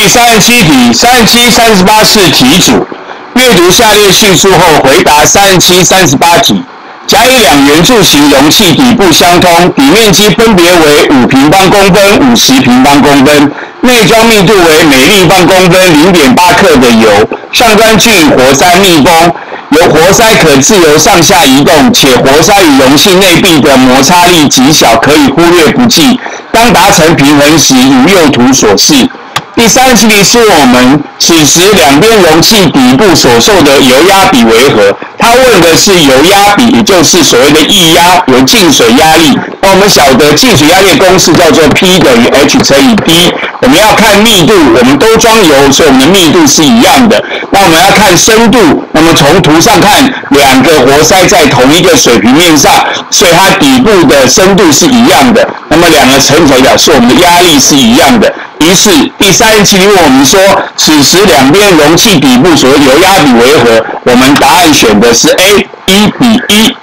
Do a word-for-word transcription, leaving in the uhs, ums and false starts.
第三十七题，三十七、三十八是题组。阅读下列叙述后，回答三十七、三十八题。甲乙两圆柱形容器底部相通，底面积分别为五平方公分、五十平方公分，内装密度为每立方公分 零点八 克的油，上端均活塞密封，由活塞可自由上下移动，且活塞与容器内壁的摩擦力极小，可以忽略不计。当达成平衡时，如右图所示。第三十七题是我们此时两边容器底部所受的油压比为何？他问的是油压比，也就是所谓的液压，有进水压力。那我们晓得进水压力的公式叫做 P 等于 H 乘以 D。我们要看密度，我们都装油，所以我们的密度是一样的。那我们要看深度，那么从图上看，两个活塞在同一个水平面上，所以它底部的深度是一样的。那么两个乘起来表示我们的压力是一样的。于是第三十七题问我们说，此时两边容器底部所谓油压比为何？我们答案选的是 A， 一比一。